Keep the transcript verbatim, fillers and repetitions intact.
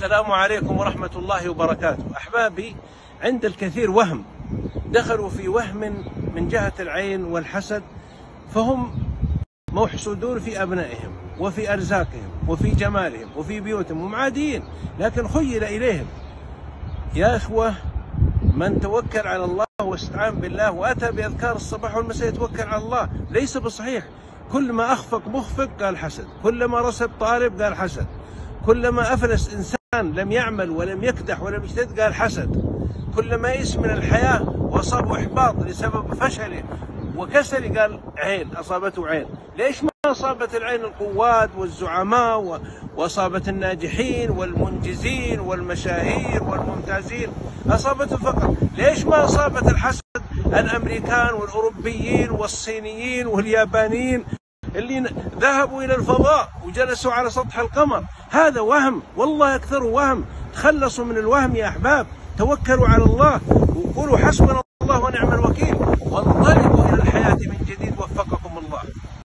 السلام عليكم ورحمة الله وبركاته. أحبابي، عند الكثير وهم، دخلوا في وهم من جهة العين والحسد، فهم محسودون في أبنائهم وفي أرزاقهم وفي جمالهم وفي بيوتهم، هم عاديين لكن خيل إليهم. يا إخوة، من توكل على الله واستعان بالله وأتى بأذكار الصباح والمساء يتوكل على الله. ليس بصحيح. كل ما أخفق مخفق قال حسد، كلما رسب طالب قال حسد، كلما أفلس إنسان لم يعمل ولم يكدح ولم يجتهد قال حسد، كلما يئس من الحياة وأصابه إحباط لسبب فشله وكسل قال عين، أصابته عين. ليش ما أصابت العين القوات والزعماء وأصابت الناجحين والمنجزين والمشاهير والممتازين؟ أصابته فقط. ليش ما أصابت الحسد الأمريكان والأوروبيين والصينيين واليابانيين اللي ذهبوا إلى الفضاء وجلسوا على سطح القمر؟ هذا وهم، والله أكثر وهم. تخلصوا من الوهم يا أحباب، توكلوا على الله وقولوا حسبنا